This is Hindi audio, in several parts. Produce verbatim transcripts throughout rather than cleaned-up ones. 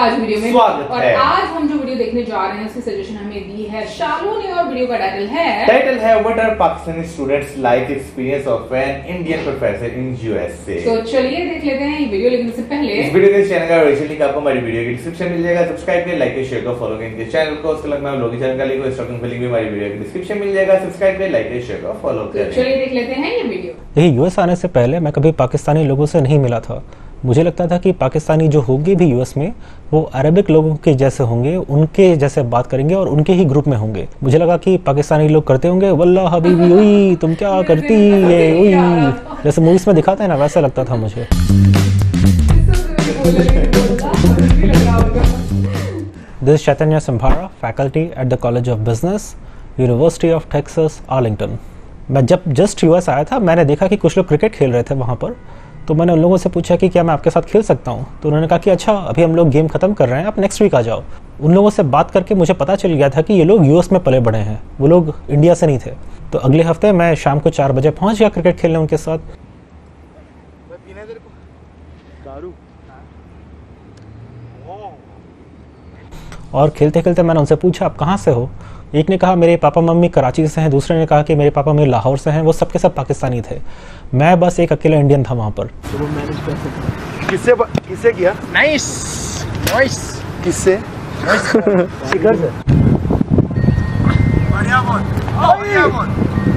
आज वीडियो में स्वागत और है। आज हम जो वीडियो देखने जा रहे हैं उसकी सजेशन हमें दी है शालू ने और वीडियो का टाइटल है टाइटल है what are Pakistani students life experience of an Indian professor in USA. तो चलिए देख लेते हैं ये वीडियो, लेकिन इससे पहले इस वीडियो के चैनल का ओरिजिनल लिंक आपको हमारी वीडियो के डिस्क्रिप्शन मिल जाएगा। सब्सक्राइब करें, लाइक करें, शेयर करें, फॉलो करें इनके चैनल को। उसके अलावा लोग चैनल का लिंक और स्टॉकिंग लिंक भी हमारी वीडियो के डिस्क्रिप्शन मिल जाएगा। सब्सक्राइब करें, लाइक करें, शेयर करें, फॉलो करें। चलिए देख लेते हैं ये वीडियो। देखिए, यूएस आने से पहले मैं कभी पाकिस्तानी लोगों से नहीं मिला था। मुझे लगता था कि पाकिस्तानी जो होंगे भी यूएस में वो अरबिक लोगों के जैसे होंगे, उनके जैसे बात करेंगे और उनके ही ग्रुप में होंगे। मुझे लगा कि पाकिस्तानी लोग करते होंगे वल्ला हबीबी उई तुम क्या करती है उई, जैसे मूवीज में दिखाते हैं ना, वैसा लगता था मुझे। This Chaitanya Sambhara, faculty at the college of business, university of Texas Arlington. मैं जब जस्ट यूएस आया था, मैंने देखा कि कुछ लोग क्रिकेट खेल रहे थे वहाँ पर, तो मैंने उन लोगों से पूछा कि क्या मैं आपके साथ खेल सकता हूँ। तो उन्होंने कहा कि अच्छा अभी हम लोग गेम खत्म कर रहे हैं, आप नेक्स्ट वीक आ जाओ। उन लोगों से बात करके मुझे पता चल गया था कि ये लोग यूएस में पले बड़े हैं, वो लोग इंडिया से नहीं थे। तो अगले हफ्ते मैं शाम को चार बजे पहुँच गया क्रिकेट खेलने उनके साथ। और खेलते खेलते मैंने उनसे पूछा आप कहाँ से हो। एक ने कहा मेरे पापा मम्मी कराची से हैं, दूसरे ने कहा कि मेरे पापा मम्मी लाहौर से हैं। वो सबके सब पाकिस्तानी थे, मैं बस एक अकेला इंडियन था वहाँ पर। तो मैनेज कर सकते किससे किससे किया? नाइस नाइस किससे? शिखर से। बढ़िया बोल, बढ़िया बोल।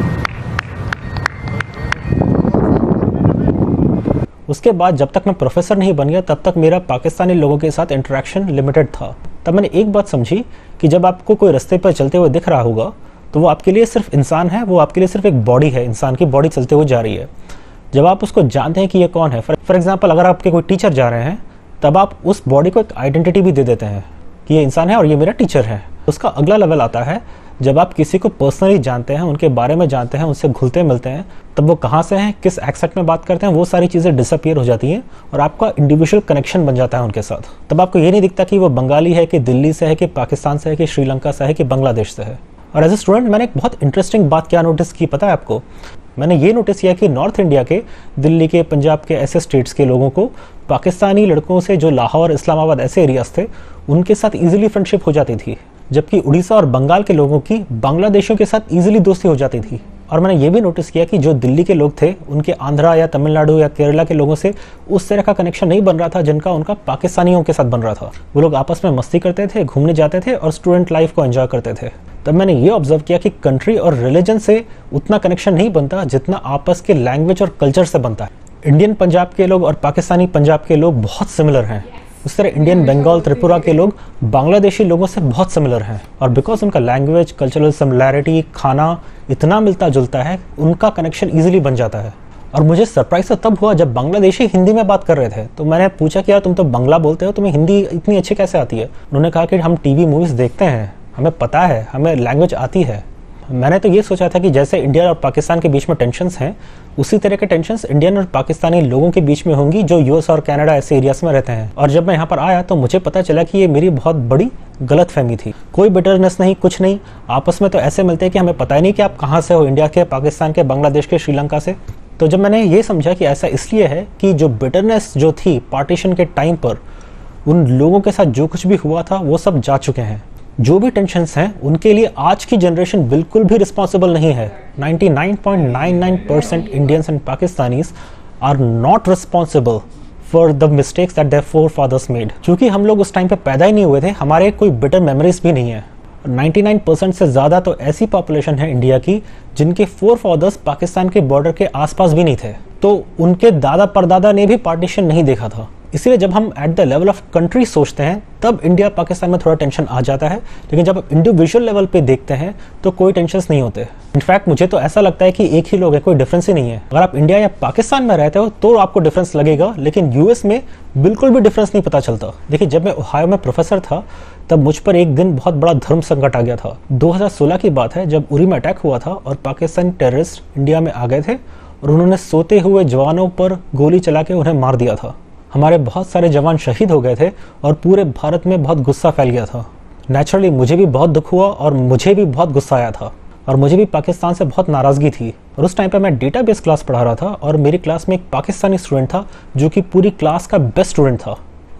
उसके बाद जब तक मैं प्रोफेसर नहीं बन गया तब तक मेरा पाकिस्तानी लोगों के साथ इंटरेक्शन लिमिटेड था। तब मैंने एक बात समझी कि जब आपको कोई रास्ते पर चलते हुए दिख रहा होगा तो वो आपके लिए सिर्फ इंसान है, वो आपके लिए सिर्फ एक बॉडी है, इंसान की बॉडी चलते हुए जा रही है। जब आप उसको जानते हैं कि ये कौन है, फॉर एग्जांपल अगर आपके कोई टीचर जा रहे हैं तब आप उस बॉडी को एक आइडेंटिटी भी दे देते हैं कि ये इंसान है और ये मेरा टीचर है। उसका अगला लेवल आता है जब आप किसी को पर्सनली जानते हैं, उनके बारे में जानते हैं, उनसे घुलते मिलते हैं, तब वो कहाँ से हैं, किस एक्सेंट में बात करते हैं, वो सारी चीज़ें डिसअपियर हो जाती हैं और आपका इंडिविजुअल कनेक्शन बन जाता है उनके साथ। तब आपको ये नहीं दिखता कि वो बंगाली है कि दिल्ली से है कि पाकिस्तान से है कि श्रीलंका से है कि बांग्लादेश से है। और एज ए स्टूडेंट मैंने एक बहुत इंटरेस्टिंग बात क्या नोटिस की पता है आपको? मैंने ये नोटिस किया कि नॉर्थ इंडिया के, दिल्ली के, पंजाब के ऐसे स्टेट्स के लोगों को पाकिस्तानी लड़कों से जो लाहौर, इस्लामाबाद ऐसे एरियाज थे उनके साथ ईजिली फ्रेंडशिप हो जाती थी, जबकि उड़ीसा और बंगाल के लोगों की बांग्लादेशियों के साथ ईजिली दोस्ती हो जाती थी। और मैंने ये भी नोटिस किया कि जो दिल्ली के लोग थे उनके आंध्रा या तमिलनाडु या केरला के लोगों से उस तरह का कनेक्शन नहीं बन रहा था जिनका उनका पाकिस्तानियों के साथ बन रहा था। वो लोग आपस में मस्ती करते थे, घूमने जाते थे और स्टूडेंट लाइफ को एंजॉय करते थे। तब मैंने ये ऑब्जर्व किया कि कंट्री और रिलीजन से उतना कनेक्शन नहीं बनता जितना आपस के लैंग्वेज और कल्चर से बनता है। इंडियन पंजाब के लोग और पाकिस्तानी पंजाब के लोग बहुत सिमिलर हैं, उस तरह इंडियन बंगाल, त्रिपुरा के लोग बांग्लादेशी लोगों से बहुत सिमिलर हैं। और बिकॉज उनका लैंग्वेज, कल्चरल सिमिलैरिटी, खाना इतना मिलता जुलता है, उनका कनेक्शन ईजिली बन जाता है। और मुझे सरप्राइज तो तब हुआ जब बांग्लादेशी हिंदी में बात कर रहे थे। तो मैंने पूछा कि यार तुम तो बांग्ला बोलते हो, तुम्हें हिंदी इतनी अच्छी कैसे आती है? उन्होंने कहा कि हम टीवी मूवीज़ देखते हैं, हमें पता है, हमें लैंग्वेज आती है। मैंने तो ये सोचा था कि जैसे इंडिया और पाकिस्तान के बीच में टेंशन्स हैं, उसी तरह के टेंशन्स इंडियन और पाकिस्तानी लोगों के बीच में होंगी जो यूएस और कनाडा ऐसे एरियाज में रहते हैं। और जब मैं यहाँ पर आया तो मुझे पता चला कि ये मेरी बहुत बड़ी गलतफहमी थी। कोई बिटरनेस नहीं, कुछ नहीं, आपस में तो ऐसे मिलते हैं कि हमें पता ही नहीं कि आप कहाँ से हो, इंडिया के, पाकिस्तान के, बांग्लादेश के, श्रीलंका से। तो जब मैंने ये समझा कि ऐसा इसलिए है कि जो बिटरनेस जो थी पार्टीशन के टाइम पर, उन लोगों के साथ जो कुछ भी हुआ था वो सब जा चुके हैं। जो भी टेंशन्स हैं उनके लिए आज की जनरेशन बिल्कुल भी रिस्पॉन्सिबल नहीं है। निन्यानवे point nine nine percent Indians and Pakistanis are not responsible for the mistakes that their forefathers made. क्योंकि हम लोग उस टाइम पे पैदा ही नहीं हुए थे, हमारे कोई बिटर मेमोरीज भी नहीं है। निन्यानवे परसेंट से ज़्यादा तो ऐसी पॉपुलेशन है इंडिया की जिनके फोरफादर्स पाकिस्तान के बॉर्डर के आसपास भी नहीं थे, तो उनके दादा परदादा ने भी पार्टीशन नहीं देखा था। इसलिए जब हम at the level of country सोचते हैं तब इंडिया पाकिस्तान में थोड़ा टेंशन आ जाता है, लेकिन जब आप इंडिविजुअल लेवल पे देखते हैं तो कोई टेंशन्स नहीं होते। इनफैक्ट मुझे तो ऐसा लगता है कि एक ही लोग है, कोई डिफरेंस ही नहीं है। अगर आप इंडिया या पाकिस्तान में रहते हो तो आपको डिफरेंस लगेगा, लेकिन यूएस में बिल्कुल भी डिफरेंस नहीं पता चलता। देखिए, जब मैं ओहायो में प्रोफेसर था तब मुझ पर एक दिन बहुत बड़ा धर्म संकट आ गया था। दो हज़ार सोलह की बात है जब उरी में अटैक हुआ था और पाकिस्तानी टेररिस्ट इंडिया में आ गए थे और उन्होंने सोते हुए जवानों पर गोली चला के उन्हें मार दिया था। हमारे बहुत सारे जवान शहीद हो गए थे और पूरे भारत में बहुत गुस्सा फैल गया था। नेचुरली मुझे भी बहुत दुख हुआ और मुझे भी बहुत गुस्सा आया था और मुझे भी पाकिस्तान से बहुत नाराज़गी थी। और उस टाइम पे मैं डेटाबेस क्लास पढ़ा रहा था और मेरी क्लास में एक पाकिस्तानी स्टूडेंट था जो कि पूरी क्लास का बेस्ट स्टूडेंट था।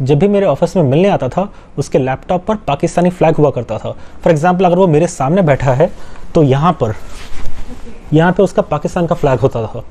जब भी मेरे ऑफिस में मिलने आता था उसके लैपटॉप पर पाकिस्तानी फ्लैग हुआ करता था। फॉर एग्जाम्पल अगर वो मेरे सामने बैठा है तो यहाँ पर यहाँ पे उसका पाकिस्तान का फ्लैग होता था।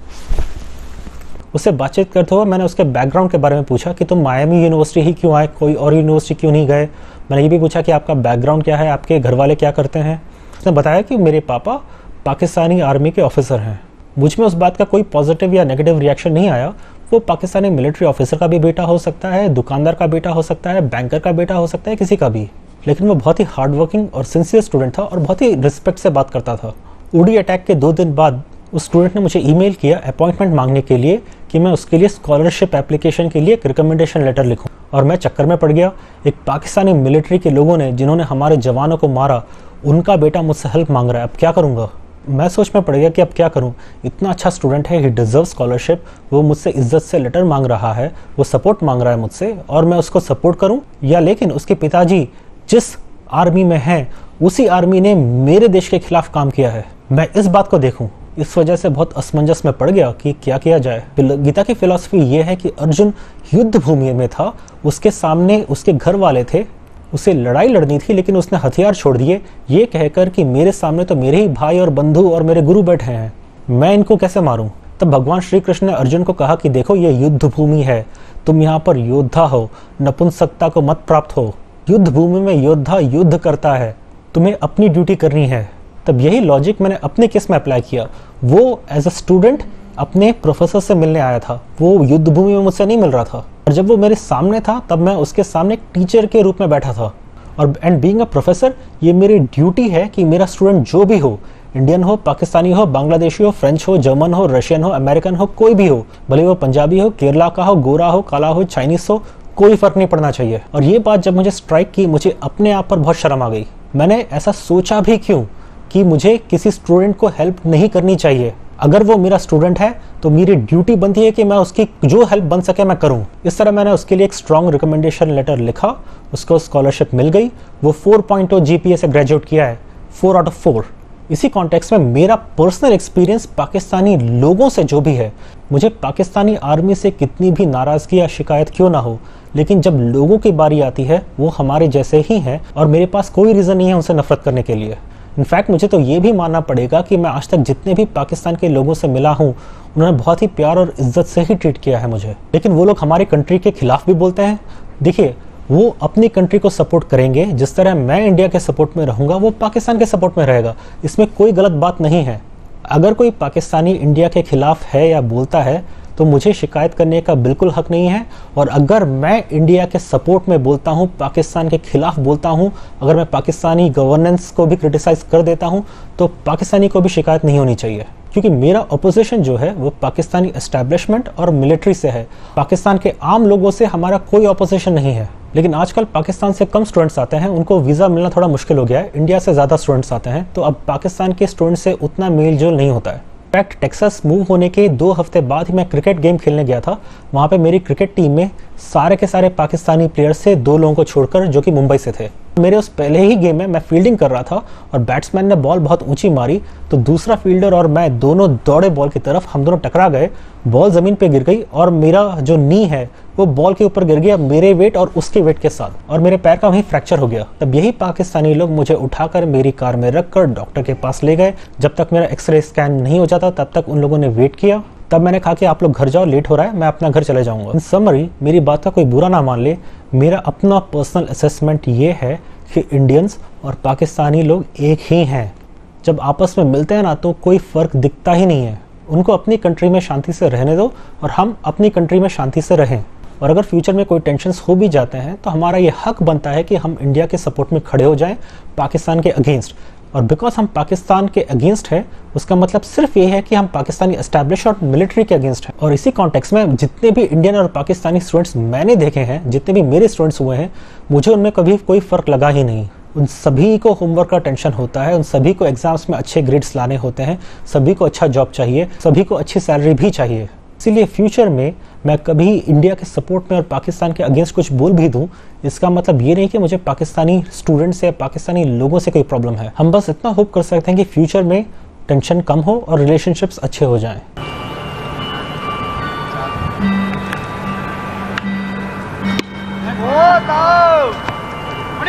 उससे बातचीत करते हुए मैंने उसके बैकग्राउंड के बारे में पूछा कि तुम मायामी यूनिवर्सिटी ही क्यों आए, कोई और यूनिवर्सिटी क्यों नहीं गए। मैंने ये भी पूछा कि आपका बैकग्राउंड क्या है, आपके घर वाले क्या करते हैं। उसने बताया कि मेरे पापा पाकिस्तानी आर्मी के ऑफिसर हैं। मुझ में उस बात का कोई पॉजिटिव या नेगेटिव रिएक्शन नहीं आया। वो पाकिस्तानी मिलिट्री ऑफिसर का भी बेटा हो सकता है, दुकानदार का बेटा हो सकता है, बैंकर का बेटा हो सकता है, किसी का भी। लेकिन वो बहुत ही हार्ड वर्किंग और सिंसियर स्टूडेंट था और बहुत ही रिस्पेक्ट से बात करता था। उड़ी अटैक के दो दिन बाद उस स्टूडेंट ने मुझे ईमेल किया अपॉइंटमेंट मांगने के लिए कि मैं उसके लिए स्कॉलरशिप एप्लीकेशन के लिए एक रिकमेंडेशन लेटर लिखूं, और मैं चक्कर में पड़ गया। एक पाकिस्तानी मिलिट्री के लोगों ने जिन्होंने हमारे जवानों को मारा, उनका बेटा मुझसे हेल्प मांग रहा है। अब क्या करूंगा? मैं सोच में पड़ गया कि अब क्या करूं। इतना अच्छा स्टूडेंट है, ही डिजर्व स्कॉलरशिप, वो मुझसे इज्जत से लेटर मांग रहा है, वो सपोर्ट मांग रहा है मुझसे, और मैं उसको सपोर्ट करूं या लेकिन उसके पिताजी जिस आर्मी में हैं उसी आर्मी ने मेरे देश के खिलाफ काम किया है, मैं इस बात को देखूं। इस वजह से बहुत असमंजस में पड़ गया कि क्या किया जाए। गीता की फिलॉसफी ये है कि अर्जुन युद्ध भूमि में था, उसके सामने उसके घर वाले थे, उसे लड़ाई लड़नी थी, लेकिन उसने हथियार छोड़ दिए ये कहकर कि मेरे सामने तो मेरे ही भाई और बंधु और मेरे गुरु बैठे हैं, मैं इनको कैसे मारूं। तब भगवान श्री कृष्ण ने अर्जुन को कहा कि देखो ये युद्ध भूमि है, तुम यहाँ पर योद्धा हो, नपुंसकता को मत प्राप्त हो। युद्ध भूमि में योद्धा युद्ध करता है, तुम्हें अपनी ड्यूटी करनी है। तब यही लॉजिक मैंने अपने केस में अप्लाई किया। वो एज अ स्टूडेंट अपने प्रोफेसर से मिलने आया था, वो युद्ध भूमि में मुझसे नहीं मिल रहा था, और जब वो मेरे सामने था तब मैं उसके सामने एक टीचर के रूप में बैठा था। और एंड बीइंग अ प्रोफेसर ये मेरी ड्यूटी है कि मेरा स्टूडेंट जो भी हो, इंडियन हो, पाकिस्तानी हो, बांग्लादेशी हो, फ्रेंच हो, जर्मन हो, रशियन हो, अमेरिकन हो, कोई भी हो, भले वो पंजाबी हो, केरला का हो, गोरा हो, काला हो, चाइनीज हो, कोई फर्क नहीं पड़ना चाहिए। और ये बात जब मुझे स्ट्राइक की, मुझे अपने आप पर बहुत शर्म आ गई। मैंने ऐसा सोचा भी क्यों कि मुझे किसी स्टूडेंट को हेल्प नहीं करनी चाहिए। अगर वो मेरा स्टूडेंट है तो मेरी ड्यूटी बनती है कि मैं उसकी जो हेल्प बन सके मैं करूं। इस तरह मैंने उसके लिए एक स्ट्रॉन्ग रिकमेंडेशन लेटर लिखा, उसको स्कॉलरशिप मिल गई। वो फोर पॉइंट टू जीपीए से ग्रेजुएट किया है, फोर आउट ऑफ फोर। इसी कॉन्टेक्स्ट में मेरा पर्सनल एक्सपीरियंस पाकिस्तानी लोगों से जो भी है, मुझे पाकिस्तानी आर्मी से कितनी भी नाराज़गी या शिकायत क्यों ना हो, लेकिन जब लोगों की बारी आती है वो हमारे जैसे ही हैं और मेरे पास कोई रीज़न नहीं है उनसे नफरत करने के लिए। इनफैक्ट मुझे तो ये भी मानना पड़ेगा कि मैं आज तक जितने भी पाकिस्तान के लोगों से मिला हूँ उन्होंने बहुत ही प्यार और इज्जत से ही ट्रीट किया है मुझे। लेकिन वो लोग हमारी कंट्री के खिलाफ भी बोलते हैं। देखिए, वो अपनी कंट्री को सपोर्ट करेंगे, जिस तरह मैं इंडिया के सपोर्ट में रहूँगा वो पाकिस्तान के सपोर्ट में रहेगा, इसमें कोई गलत बात नहीं है। अगर कोई पाकिस्तानी इंडिया के खिलाफ है या बोलता है तो मुझे शिकायत करने का बिल्कुल हक नहीं है। और अगर मैं इंडिया के सपोर्ट में बोलता हूं, पाकिस्तान के खिलाफ बोलता हूं, अगर मैं पाकिस्तानी गवर्नेंस को भी क्रिटिसाइज कर देता हूं तो पाकिस्तानी को भी शिकायत नहीं होनी चाहिए, क्योंकि मेरा अपोजिशन जो है वो पाकिस्तानी एस्टैब्लिशमेंट और मिलिट्री से है। पाकिस्तान के आम लोगों से हमारा कोई अपोजिशन नहीं है। लेकिन आजकल पाकिस्तान से कम स्टूडेंट्स आते हैं, उनको वीज़ा मिलना थोड़ा मुश्किल हो गया है। इंडिया से ज़्यादा स्टूडेंट्स आते हैं, तो अब पाकिस्तान के स्टूडेंट से उतना मेल जोल नहीं होता है। इनफैक्ट टेक्सास मूव होने के दो हफ्ते बाद ही मैं क्रिकेट गेम खेलने गया था। वहाँ पे मेरी क्रिकेट टीम में सारे के सारे पाकिस्तानी प्लेयर्स से दो लोगों को छोड़कर जो कि मुंबई से थे। मेरे उस पहले ही गेम में मैं फील्डिंग कर रहा था और बैट्समैन ने बॉल बहुत ऊंची मारी तो दूसरा फील्डर और मैं दोनों दौड़े बॉल की तरफ, हम दोनों टकरा गए। बॉल ज़मीन पे गिर गई और मेरा जो नी है वो बॉल के ऊपर गिर गया मेरे वेट और उसके वेट के साथ, और मेरे पैर का वहीं फ्रैक्चर हो गया। तब यही पाकिस्तानी लोग मुझे उठाकर मेरी कार में रखकर डॉक्टर के पास ले गए। जब तक मेरा एक्सरे स्कैन नहीं हो जाता तब तक उन लोगों ने वेट किया। तब मैंने कहा कि आप लोग घर जाओ, लेट हो रहा है, मैं अपना घर चले जाऊंगा। इन समरी, मेरी बात का कोई बुरा ना मान ले, मेरा अपना पर्सनल असेसमेंट ये है कि इंडियंस और पाकिस्तानी लोग एक ही हैं। जब आपस में मिलते हैं ना तो कोई फ़र्क दिखता ही नहीं है। उनको अपनी कंट्री में शांति से रहने दो और हम अपनी कंट्री में शांति से रहें। और अगर फ्यूचर में कोई टेंशन्स हो भी जाते हैं तो हमारा ये हक बनता है कि हम इंडिया के सपोर्ट में खड़े हो जाएं पाकिस्तान के अगेंस्ट। और बिकॉज हम पाकिस्तान के अगेंस्ट है उसका मतलब सिर्फ ये है कि हम पाकिस्तानी एस्टैब्लिश और मिलिट्री के अगेंस्ट हैं। और इसी कॉन्टेक्स्ट में जितने भी इंडियन और पाकिस्तानी स्टूडेंट्स मैंने देखे हैं, जितने भी मेरे स्टूडेंट्स हुए हैं, मुझे उनमें कभी कोई फ़र्क लगा ही नहीं। उन सभी को होमवर्क का टेंशन होता है, उन सभी को एग्जाम्स में अच्छे ग्रेड्स लाने होते हैं, सभी को अच्छा जॉब चाहिए, सभी को अच्छी सैलरी भी चाहिए। इसीलिए फ्यूचर में मैं कभी इंडिया के सपोर्ट में और पाकिस्तान के अगेंस्ट कुछ बोल भी दूं, इसका मतलब ये नहीं कि मुझे पाकिस्तानी स्टूडेंट्स या पाकिस्तानी लोगों से कोई प्रॉब्लम है। हम बस इतना होप कर सकते हैं कि फ्यूचर में टेंशन कम हो और रिलेशनशिप्स अच्छे हो जाएं।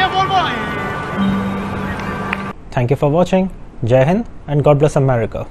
Thank you for watching. Jai Hind and God bless America.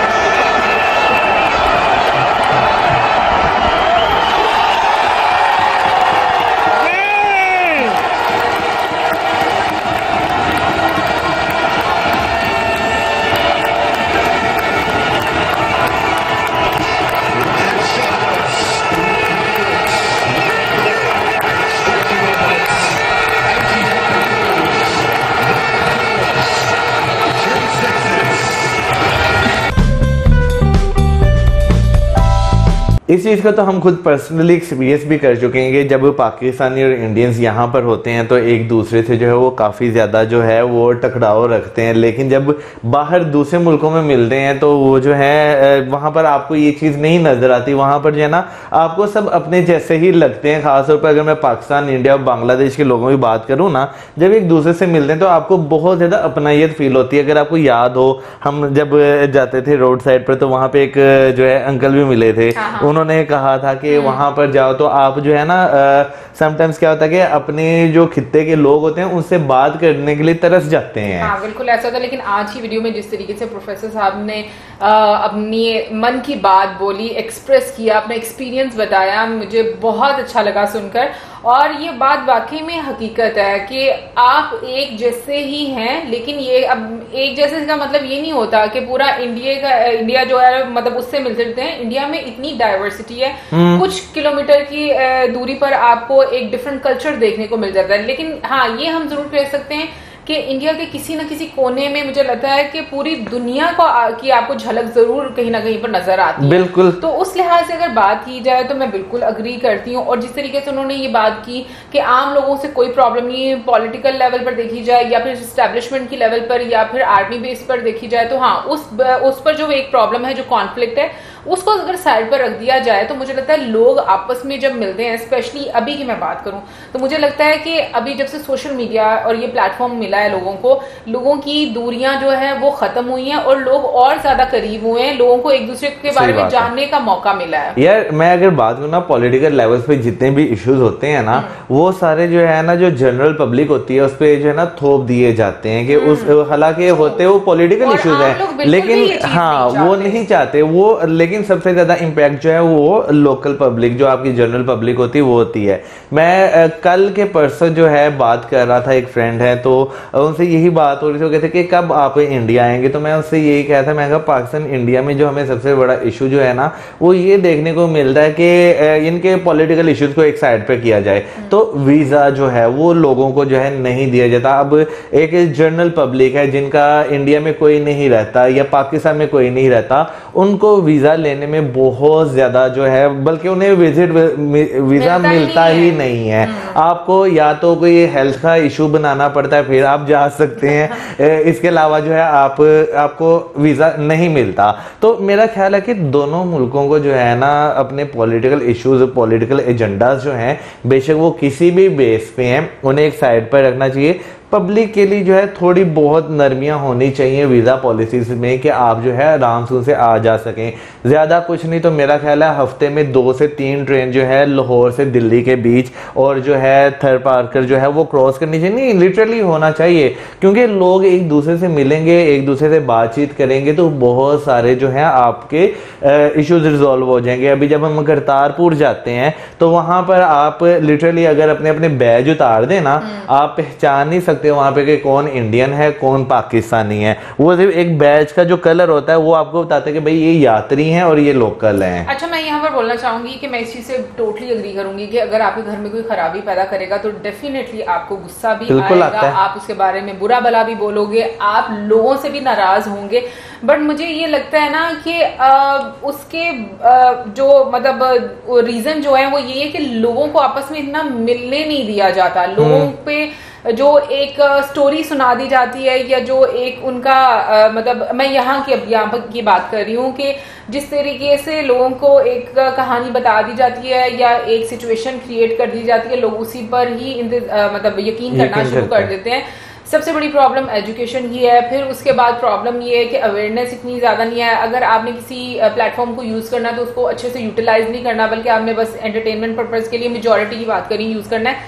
इस चीज़ का तो हम खुद पर्सनली एक्सपीरियंस भी कर चुके हैं कि जब पाकिस्तानी और इंडियंस यहाँ पर होते हैं तो एक दूसरे से जो है वो काफ़ी ज़्यादा जो है वो टकराव रखते हैं, लेकिन जब बाहर दूसरे मुल्कों में मिलते हैं तो वो जो है वहाँ पर आपको ये चीज़ नहीं नज़र आती। वहाँ पर जो है ना आपको सब अपने जैसे ही लगते हैं। ख़ासतौर पर अगर मैं पाकिस्तान, इंडिया और बांग्लादेश के लोगों की बात करूँ ना, जब एक दूसरे से मिलते हैं तो आपको बहुत ज़्यादा अपनायत फील होती है। अगर आपको याद हो, हम जब जाते थे रोड साइड पर तो वहाँ पर एक जो है अंकल भी मिले थे, उन्होंने कहा था कि वहां पर जाओ तो आप जो है ना समटाइम्स क्या होता है कि अपने जो खित्ते के लोग होते हैं उनसे बात करने के लिए तरस जाते हैं। हाँ, बिल्कुल ऐसा था। लेकिन आज की वीडियो में जिस तरीके से प्रोफेसर साहब ने आ, अपनी मन की बात बोली, एक्सप्रेस किया, अपना एक्सपीरियंस बताया, मुझे बहुत अच्छा लगा सुनकर। और ये बात वाकई में हकीकत है कि आप एक जैसे ही हैं, लेकिन ये अब एक जैसे का मतलब ये नहीं होता कि पूरा इंडिया का इंडिया जो है मतलब उससे मिलते जुलते हैं। इंडिया में इतनी डाइवर्सिटी है, कुछ किलोमीटर की दूरी पर आपको एक डिफरेंट कल्चर देखने को मिल जाता है। लेकिन हाँ, ये हम जरूर कह सकते हैं कि इंडिया के किसी न किसी कोने में मुझे लगता है कि पूरी दुनिया को आ, की आपको झलक जरूर कहीं ना कहीं पर नजर आती है। बिल्कुल। तो उस लिहाज से अगर बात की जाए तो मैं बिल्कुल अग्री करती हूँ। और जिस तरीके से उन्होंने ये बात की कि आम लोगों से कोई प्रॉब्लम नहीं है, पॉलिटिकल लेवल पर देखी जाए या फिर स्टैब्लिशमेंट की लेवल पर या फिर आर्मी बेस पर देखी जाए तो हाँ, उस उस पर जो एक प्रॉब्लम है, जो कॉन्फ्लिक्ट है, उसको अगर साइड पर रख दिया जाए तो मुझे लगता है लोग आपस में जब मिलते हैं, स्पेशली अभी की मैं बात करूं तो मुझे लगता है कि अभी जब से सोशल मीडिया और ये प्लेटफॉर्म मिला है लोगों को, लोगों की दूरियां जो है वो खत्म हुई हैं और लोग और ज्यादा करीब हुए हैं। लोगों को एक दूसरे के बारे में जानने का मौका मिला है। यार मैं अगर बात करूँ ना, पॉलिटिकल लेवल पे जितने भी इश्यूज होते हैं ना, वो सारे जो है ना, जो जनरल पब्लिक होती है उस पर जो है ना थोप दिए जाते हैं कि उस, हालांकि होते वो पॉलिटिकल इश्यूज है, लेकिन हाँ वो नहीं चाहते वो। लेकिन सबसे ज्यादा इम्पैक्ट जो है वो लोकल पब्लिक, जो आपकी जनरल पब्लिक होती है वो होती है। मैं कल के परसों जो है बात कर रहा था, एक फ्रेंड है तो उनसे यही बात हो रही थी, वो कहते कि कब आप इंडिया आएंगे, तो मैं उससे यही कहा था, मैं कहा पाकिस्तान इंडिया में जो हमें सबसे बड़ा इशू जो है ना वो ये देखने को मिलता है कि इनके पॉलिटिकल इश्यूज को एक साइड पे किया जाए तो वीजा जो है वो लोगों को जो है नहीं दिया जाता। अब एक जनरल पब्लिक है जिनका इंडिया में कोई नहीं रहता या पाकिस्तान में कोई नहीं रहता, उनको वीजा लेने में बहुत ज्यादा जो है, बल्कि उन्हें विजिट वीजा मिलता ही नहीं है। आपको या तो कोई हेल्थ का इशू बनाना पड़ता है फिर आप जा सकते हैं, इसके अलावा जो है आप आपको वीजा नहीं मिलता। तो मेरा ख्याल है कि दोनों मुल्कों को जो है ना अपने पॉलिटिकल इश्यूज, पॉलिटिकल एजेंडाज जो हैं, बेशक वो किसी भी बेस पे हैं, उन्हें एक साइड पर रखना चाहिए। पब्लिक के लिए जो है थोड़ी बहुत नरमियां होनी चाहिए वीज़ा पॉलिसीज में कि आप जो है आराम से उनसे आ जा सकें। ज़्यादा कुछ नहीं तो मेरा ख्याल है हफ्ते में दो से तीन ट्रेन जो है लाहौर से दिल्ली के बीच और जो है थर पारकर जो है वो क्रॉस करनी चाहिए। नहीं, लिटरली होना चाहिए, क्योंकि लोग एक दूसरे से मिलेंगे, एक दूसरे से बातचीत करेंगे तो बहुत सारे जो है आपके इश्यूज रिजॉल्व हो जाएंगे। अभी जब हम करतारपुर जाते हैं तो वहां पर आप लिटरली अगर अपने अपने बैज उतार दें ना, आप पहचान नहीं सकते वहां पे कि कौन इंडियन है कौन पाकिस्तानी है। वो सिर्फ एक बैज का जो कलर होता है वो आपको बताता है कि भाई ये यात्री हैं और ये लोकल हैं। अच्छा, मैं यहाँ पर बोलना चाहूंगी कि मैं इस चीज से टोटली अग्री करूंगी कि अगर आपके घर में कोई खराबी पैदा करेगा तो डेफिनेटली आपको गुस्सा भी आएगा, आप उसके बारे में बुरा भला भी बोलोगे, आप लोगों से भी नाराज होंगे। बट मुझे ये लगता है ना कि आ, उसके आ, जो मतलब रीजन जो है वो ये है कि लोगों को आपस में इतना मिलने नहीं दिया जाता। लोगों पे जो एक स्टोरी सुना दी जाती है या जो एक उनका आ, मतलब मैं यहाँ की अब यहाँ की बात कर रही हूँ कि जिस तरीके से लोगों को एक कहानी बता दी जाती है या एक सिचुएशन क्रिएट कर दी जाती है, लोग उसी पर ही आ, मतलब यकीन करना शुरू कर देते हैं। सबसे बड़ी प्रॉब्लम एजुकेशन की है। फिर उसके बाद प्रॉब्लम ये है कि अवेयरनेस इतनी ज्यादा नहीं है। अगर आपने किसी प्लेटफॉर्म को यूज करना है तो उसको अच्छे से यूटिलाइज नहीं करना, बल्कि आपने बस एंटरटेनमेंट पर्पज के लिए, मेजॉरिटी की बात करें, यूज करना है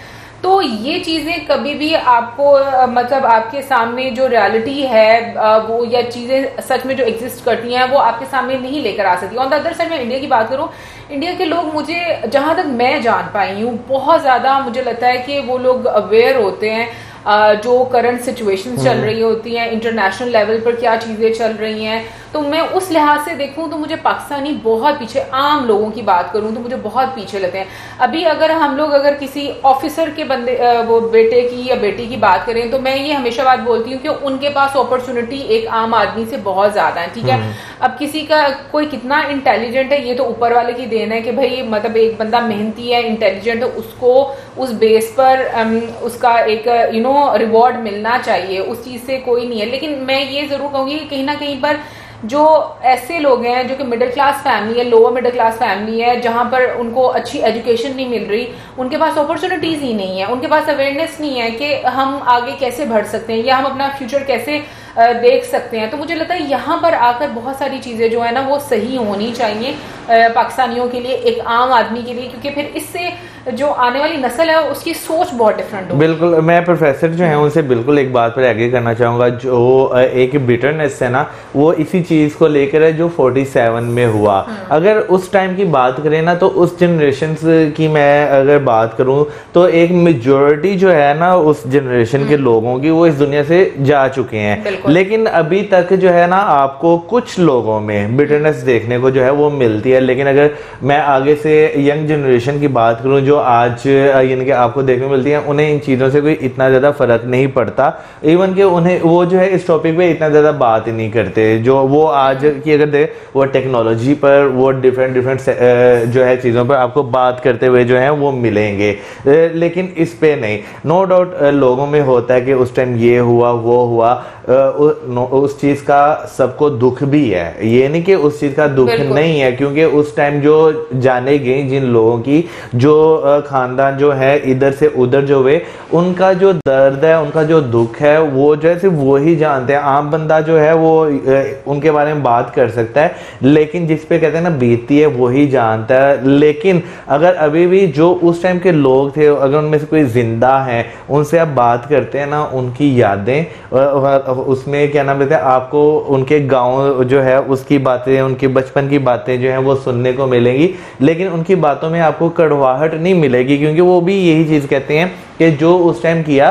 तो ये चीजें कभी भी आपको मतलब आपके सामने जो रियलिटी है वो या चीजें सच में जो एग्जिस्ट करती हैं वो आपके सामने नहीं लेकर आ सकती। ऑन द अदर साइड मैं इंडिया की बात करूं, इंडिया के लोग मुझे जहां तक मैं जान पाई हूँ बहुत ज्यादा मुझे लगता है कि वो लोग अवेयर होते हैं जो करंट सिचुएशंस चल रही होती हैं, इंटरनेशनल लेवल पर क्या चीजें चल रही हैं। तो मैं उस लिहाज से देखूं तो मुझे पाकिस्तानी बहुत पीछे, आम लोगों की बात करूं तो मुझे बहुत पीछे लगते हैं। अभी अगर हम लोग अगर किसी ऑफिसर के बंदे वो बेटे की या बेटी की बात करें तो मैं ये हमेशा बात बोलती हूँ कि उनके पास अपॉर्चुनिटी एक आम आदमी से बहुत ज्यादा है, ठीक है। अब किसी का कोई कितना इंटेलिजेंट है ये तो ऊपर वाले की देन है कि भाई मतलब एक बंदा मेहनती है, इंटेलिजेंट है, उसको उस बेस पर उसका एक यू नो रिवॉर्ड मिलना चाहिए, उस चीज से कोई नहीं है। लेकिन मैं ये जरूर कहूंगी कि कहीं ना कहीं पर जो ऐसे लोग हैं जो कि मिडिल क्लास फैमिली है, लोअर मिडिल क्लास फैमिली है, जहां पर उनको अच्छी एजुकेशन नहीं मिल रही, उनके पास अपॉर्चुनिटीज ही नहीं है, उनके पास अवेयरनेस नहीं है कि हम आगे कैसे बढ़ सकते हैं या हम अपना फ्यूचर कैसे देख सकते हैं। तो मुझे लगता है यहाँ पर आकर बहुत सारी चीजें जो है ना वो सही होनी चाहिए पाकिस्तानियों के लिए, एक आम आदमी के लिए, क्योंकि फिर इससे जो आने वाली नस्ल है उसकी सोच बहुत डिफरेंट हो। बिल्कुल, मैं प्रोफेसर जो है उनसे बिल्कुल एक बात पर एग्री करना चाहूंगा। जो एक बिटरनेस है ना वो इसी चीज को लेकर है जो सैंतालीस में हुआ। अगर उस टाइम की बात करें ना तो उस जनरेशन की मैं अगर बात करूं तो एक मेजोरिटी जो है ना उस जनरेशन के लोगों की वो इस दुनिया से जा चुके हैं, लेकिन अभी तक जो है ना आपको कुछ लोगों में बिटरनेस देखने को जो है वो मिलती है। लेकिन अगर मैं आगे से यंग जनरेशन की बात करूं जो आज यानी कि आपको देखने मिलती है, उन्हें इन चीजों से कोई इतना ज्यादा फर्क नहीं पड़ता। इवन कि उन्हें वो जो है इस टॉपिक पे इतना ज्यादा बात ही नहीं करते। जो वो आज की अगर दे वो टेक्नोलॉजी पर वो डिफरेंट डिफरेंट जो है चीजों पर आपको बात करते हुए जो है वो मिलेंगे, लेकिन इस पे नहीं। नो डाउट लोगों में होता है कि उस टाइम ये हुआ वो हुआ, उस चीज का सबको दुख भी है, ये नहीं कि उस चीज का दुख नहीं है, क्योंकि उस टाइम जो जाने गई जिन लोगों की जो खानदान जो है इधर से उधर जो हुए, उनका जो दर्द है उनका जो दुख है वो जो है सिर्फ वो ही जानते हैं। आम बंदा जो है वो उनके बारे में बात कर सकता है, लेकिन जिस पे कहते हैं ना बीती है वही जानता है। लेकिन अगर अभी भी जो उस टाइम के लोग थे अगर उनमें से कोई जिंदा है उनसे आप बात करते हैं ना, उनकी यादें उसमें क्या नाम लेते हैं आपको उनके गांव जो है उसकी बातें, उनके बचपन की बातें जो है वो सुनने को मिलेंगी, लेकिन उनकी बातों में आपको कड़वाहट नहीं मिलेगी, क्योंकि वो भी यही चीज कहते हैं कि जो उस टाइम किया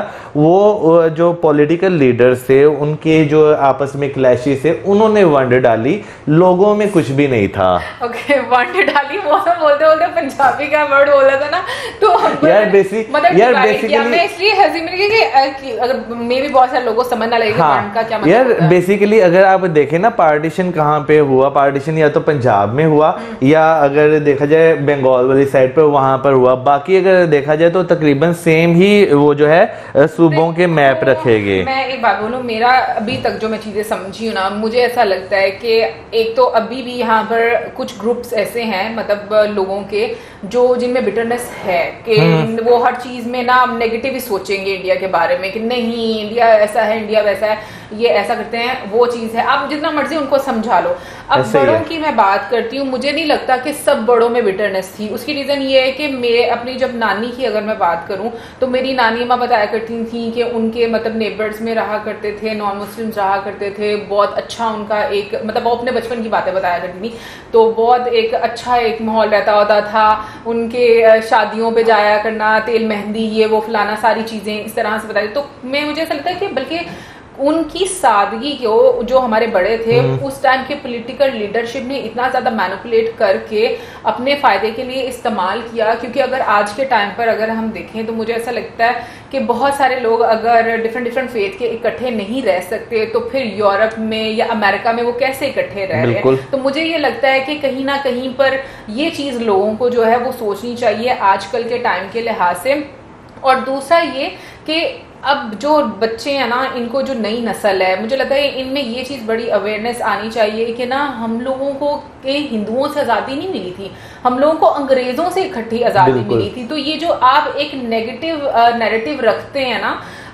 वो जो पॉलिटिकल लीडर्स थे उनके जो आपस में क्लैशेस थे उन्होंने वंड डाली, लोगों में कुछ भी नहीं था। ओके, वंड डाली वो बोलते बोलते पंजाबी का वर्ड बोला था ना, तो यार बेसिक मतलब यार बेसिकली मैं इसलिए हंसी मिल गई कि अगर मे भी बहुत सारे लोगों को समझ ना लगे वंड का क्या मतलब यार बेसिकली अगर आप देखें ना पार्टीशन कहाँ पे हुआ, पार्टीशन या तो पंजाब में हुआ या अगर देखा जाए बंगाल वाली साइड पर वहां पर हुआ, बाकी अगर देखा जाए तो तकरीबन सेम ही वो जो है सूबों के मैप रखेंगे। मैं एक बात बोलूं, मेरा अभी तक जो मैं चीजें समझी हूँ ना, मुझे ऐसा लगता है कि एक तो अभी भी यहाँ पर कुछ ग्रुप्स ऐसे हैं मतलब लोगों के जो जिनमें बिटरनेस है कि वो हर चीज में ना नेगेटिव ही सोचेंगे इंडिया के बारे में कि नहीं इंडिया ऐसा है, इंडिया वैसा है, ये ऐसा करते हैं, वो चीज है। आप जितना मर्जी उनको समझा लो। अब बड़ों की मैं बात करती हूँ, मुझे नहीं लगता कि सब बड़ों में बिटरनेस थी। उसकी रीजन ये है कि मैं अपनी जब नानी की अगर मैं बात करूं तो मेरी नानी माँ बताया करती थी कि उनके मतलब नेबर्स में रहा करते थे, नॉन मुस्लिम्स रहा करते थे, बहुत अच्छा उनका एक मतलब वो अपने बचपन की बातें बताया करती थी, तो बहुत एक अच्छा एक माहौल रहता होता था। उनके शादियों पे जाया करना, तेल मेहंदी ये वो फलाना सारी चीजें इस तरह से बताई। तो मैं मुझे ऐसा लगता है कि बल्कि उनकी सादगी को जो हमारे बड़े थे उस टाइम के पॉलिटिकल लीडरशिप ने इतना ज्यादा मैनिपुलेट करके अपने फायदे के लिए इस्तेमाल किया, क्योंकि अगर आज के टाइम पर अगर हम देखें तो मुझे ऐसा लगता है कि बहुत सारे लोग अगर डिफरेंट डिफरेंट फेथ के इकट्ठे नहीं रह सकते तो फिर यूरोप में या अमेरिका में वो कैसे इकट्ठे रह रहे हैं। तो मुझे ये लगता है कि कहीं ना कहीं पर ये चीज लोगों को जो है वो सोचनी चाहिए आजकल के टाइम के लिहाज से। और दूसरा ये कि अब जो बच्चे हैं ना, इनको जो नई नस्ल है, मुझे लगता है इनमें ये चीज बड़ी अवेयरनेस आनी चाहिए कि ना हम लोगों को के हिंदुओं से आजादी नहीं मिली थी, हम लोगों को अंग्रेजों से इकट्ठी आजादी मिली थी। तो ये जो आप एक नेगेटिव नैरेटिव रखते हैं ना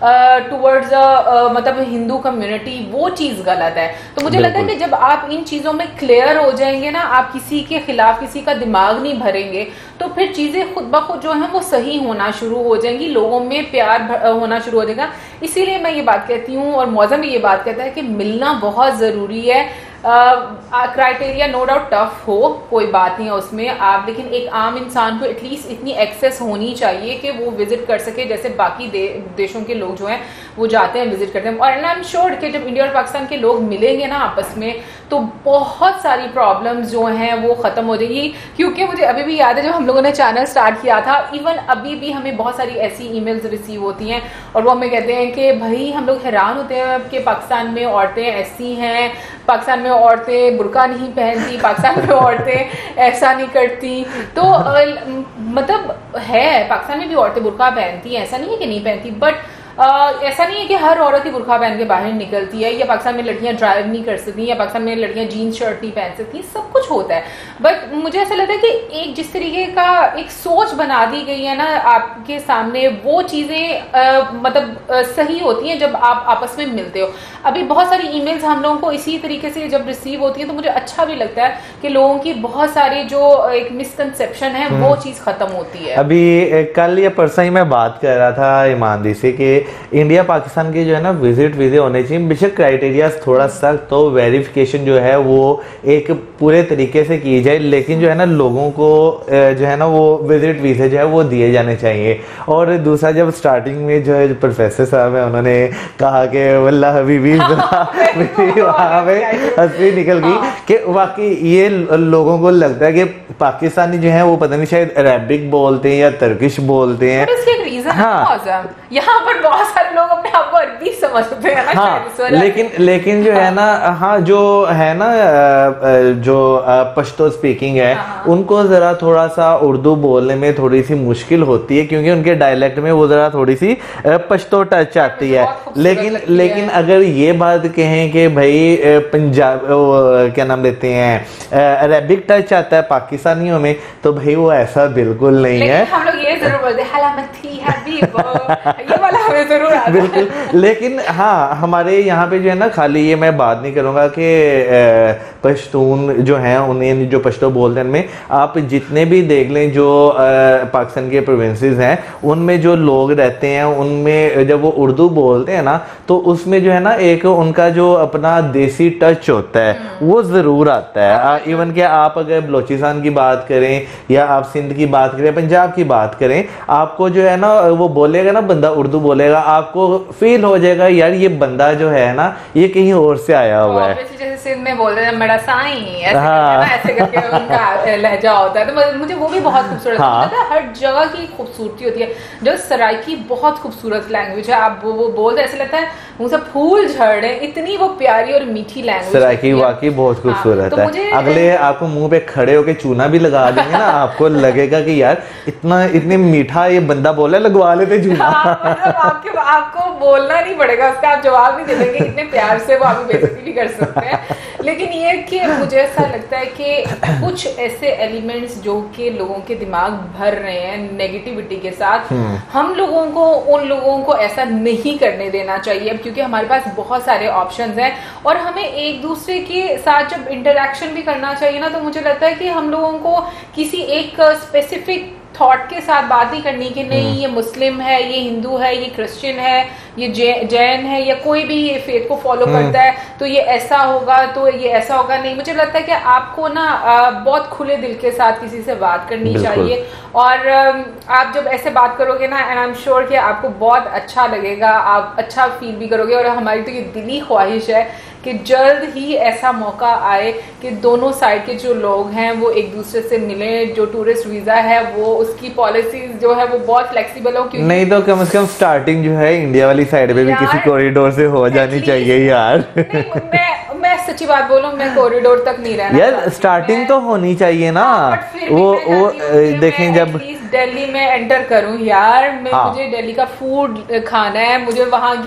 टुवर्ड्स मतलब हिंदू कम्युनिटी, वो चीज गलत है। तो मुझे लगता है कि जब आप इन चीजों में क्लियर हो जाएंगे ना, आप किसी के खिलाफ किसी का दिमाग नहीं भरेंगे, तो फिर चीजें खुद ब खुद जो है वो सही होना शुरू हो जाएंगी, लोगों में प्यार होना शुरू हो जाएगा। इसीलिए मैं ये बात कहती हूँ और मौजम भी ये बात कहता है कि मिलना बहुत जरूरी है। क्राइटेरिया नो डाउट टफ हो, कोई बात नहीं है उसमें आप, लेकिन एक आम इंसान को एटलीस्ट इतनी एक्सेस होनी चाहिए कि वो विजिट कर सके, जैसे बाकी दे, देशों के लोग जो हैं वो जाते हैं, विजिट करते हैं। और आई एम श्योर कि जब इंडिया और पाकिस्तान के लोग मिलेंगे ना आपस में, तो बहुत सारी प्रॉब्लम्स जो हैं वो खत्म हो जाएगी। क्योंकि मुझे अभी भी याद है जब हम लोगों ने चैनल स्टार्ट किया था, इवन अभी भी हमें बहुत सारी ऐसी ईमेल्स रिसीव होती हैं और वो हमें कहते हैं कि भाई हम लोग हैरान होते हैं कि पाकिस्तान में औरतें ऐसी हैं, पाकिस्तान में औरतें बुर्का नहीं पहनती, पाकिस्तान में औरतें ऐसा नहीं करती। तो मतलब है, पाकिस्तान में भी औरतें बुर्का पहनती हैं, ऐसा नहीं है कि नहीं पहनती, बट Uh, ऐसा नहीं है कि हर औरत ही बुर्का पहन के बाहर निकलती है, या पाकिस्तान में लड़कियां ड्राइव नहीं कर सकती, या पाकिस्तान में लड़कियां जीन्स शर्ट नहीं पहन सकती, सब कुछ होता है। बट मुझे ऐसा लगता है कि एक जिस तरीके का एक सोच बना दी गई है ना आपके सामने, वो चीजें uh, मतलब uh, सही होती हैं जब आप आपस में मिलते हो। अभी बहुत सारी ईमेल्स हम लोगों को इसी तरीके से जब रिसीव होती है, तो मुझे अच्छा भी लगता है कि लोगों की बहुत सारी जो एक मिसकंसेप्शन है वो चीज खत्म होती है। अभी कल या परसों ही मैं बात कर रहा था ईमानदी से कि इंडिया पाकिस्तान के जो है ना विजिट वीजे होने चाहिए, बेशक क्राइटेरिया थोड़ा सख्त तो वेरिफिकेशन जो है वो एक पूरे तरीके से की जाए, लेकिन जो है ना लोगों को जो है ना वो विजिट वीजे जो है वो दिए जाने चाहिए। और दूसरा, जब स्टार्टिंग में जो है प्रोफेसर साहब है उन्होंने कहा कि वल्लाह हबीबी वहाँ पे हंसी निकल गई कि वाकई ये लोगों को लगता है कि पाकिस्तानी जो है वो पता नहीं शायद अरेबिक बोलते हैं या तुर्किश बोलते हैं। हाँ, यहाँ पर बहुत सारे लोग अपने आप को अरबी समझते हैं ना। हाँ, लेकिन लेकिन जो है ना, हाँ जो है ना जो पश्तो स्पीकिंग है, हाँ, उनको जरा थोड़ा सा उर्दू बोलने में थोड़ी सी मुश्किल होती है, क्योंकि उनके डायलेक्ट में वो जरा थोड़ी सी पश्तो टच आती है। लेकिन लेकिन अगर ये बात कहें कि भाई पंजाब क्या नाम लेते हैं अरेबिक टच आता है पाकिस्तानियों में, तो भाई वो ऐसा बिल्कुल नहीं है। हम लोग ये जरूर बोलते हैं ये वाला हमें जरूर आता है। बिल्कुल, लेकिन हाँ हमारे यहाँ पे जो है ना, खाली ये मैं बात नहीं करूँगा कि पश्तून जो हैं उन्हें जो पश्तो बोलते हैं, उनमें आप जितने भी देख लें जो पाकिस्तान के प्रोविंसेस हैं उनमें जो लोग रहते हैं, उनमें जब वो उर्दू बोलते हैं ना, तो उसमें जो है ना एक उनका जो अपना देसी टच होता है वो ज़रूर आता है। इवन कि आप अगर बलोचिस्तान की बात करें या आप सिंध की बात करें, पंजाब की बात करें, आपको जो है ना वो बोलेगा ना बंदा उर्दू बोलेगा, आपको फील हो जाएगा यार ये बंदा जो है ना ये कहीं और से आया हुआ है। जैसे सिंध में बोल रहे हैं मेरा साईं, ऐसे हाँ। ऐसे करके उनका लहजा होता है, तो मुझे वो भी बहुत खूबसूरत हाँ। लगता है। हर जगह की खूबसूरती होती है। जो सराइकी बहुत खूबसूरत लैंग्वेज है, आप वो, वो बोलते ऐसे लगता है मुंह से फूल झड़ रहे, इतनी वो प्यारी और मीठी लैंग्वेज। सराइकी वाकई बहुत खूबसूरत हाँ, है। अगले आपको मुंह पे खड़े होके चूना भी लगा देंगे ना, आपको लगेगा कि यार इतना इतने मीठा ये बंदा बोला, लगवा लेते चूना। मतलब आपके आपको बोलना नहीं पड़ेगा, उसका आप जवाब नहीं दे देंगे, इतने प्यार से वो आपकी बेइज्जती भी कर सकते हैं। लेकिन ये कि मुझे ऐसा लगता है कि कुछ ऐसे एलिमेंट्स जो कि लोगों के दिमाग भर रहे हैं नेगेटिविटी के साथ, हम लोगों को उन लोगों को ऐसा नहीं करने देना चाहिए, क्योंकि हमारे पास बहुत सारे ऑप्शंस हैं और हमें एक दूसरे के साथ जब इंटरेक्शन भी करना चाहिए ना, तो मुझे लगता है कि हम लोगों को किसी एक स्पेसिफिक थॉट के साथ बात नहीं करनी कि नहीं ये मुस्लिम है, ये हिंदू है, ये क्रिश्चियन है, ये जैन है, या कोई भी ये फेथ को फॉलो करता है तो ये ऐसा होगा, तो ये ऐसा होगा। नहीं, मुझे लगता है कि आपको ना बहुत खुले दिल के साथ किसी से बात करनी चाहिए, और आप जब ऐसे बात करोगे ना, एंड आई एम श्योर कि आपको बहुत अच्छा लगेगा, आप अच्छा फील भी करोगे। और हमारी तो ये दिली ख्वाहिश है कि जल्द ही ऐसा मौका आए कि दोनों साइड के जो लोग हैं वो एक दूसरे से मिलें। जो टूरिस्ट वीजा है वो उसकी पॉलिसीज जो है वो बहुत फ्लेक्सिबल हो, क्योंकि नहीं तो कम से कम स्टार्टिंग जो है इंडिया वाली साइड पे भी किसी कॉरिडोर से हो जानी चाहिए यार। नहीं, मैं मैं सच्ची बात बोलूं, मैं कॉरिडोर तक नहीं रहना यार, स्टार्टिंग तो होनी चाहिए ना। वो वो देखें जब दिल्ली में एंटर करूं यार, मैं हाँ। मुझे दिल्ली का फूड खाना है, मुझे वहाँ की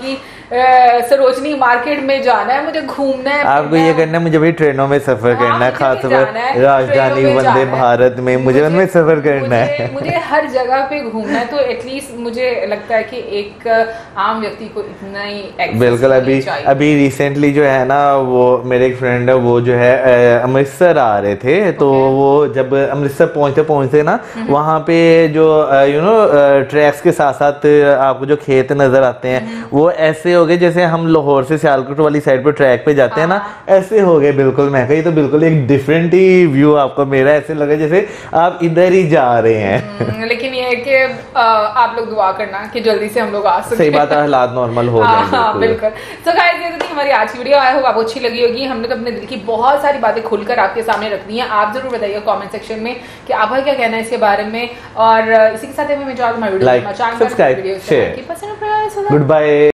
सरोजनी मार्केट में जाना है, मुझे घूमना है, आपको ये करना है, मुझे भी ट्रेनों में सफर हाँ, करना है, खासकर राजधानी वंदे भारत में मुझे उनमें सफर करना है, मुझे हर जगह पे घूमना है। तो एटलीस्ट मुझे लगता है कि एक आम व्यक्ति को इतना ही बिल्कुल। अभी अभी रिसेंटली जो है ना, वो मेरे एक फ्रेंड है, वो जो है अमृतसर आ रहे थे, तो वो जब अमृतसर पहुंचते पहुंचते ना वहाँ पे जो यू नो ट्रैक्स के साथ साथ आपको जो खेत नजर आते हैं वो ऐसे हो गए जैसे हम लाहौर से सियालकोट वाली साइड पर ट्रैक पे जाते हैं ना, ऐसे हो गए बिल्कुल। मैं कही तो बिल्कुल एक डिफरेंट ही व्यू आपको मेरा ऐसे लगा जैसे आप इधर ही जा रहे हैं। लेकिन ये है कि आप लोग दुआ करना कि जल्दी से हम लोग आ सके। सही बात है, हालात नॉर्मल हो जाए। बिल्कुल। सो गाइस, ये थी हमारी आज की वीडियो। आई होप आपको अच्छी लगी होगी। हमने तो अपने दिल की बहुत सारी बातें खुलकर आपके सामने रख दी हैं। आप जरूर बताइएगा कमेंट सेक्शन में कि आपका क्या कहना है इसके बारे में। और इसी के साथ मैं video like, subscribe, share, good bye.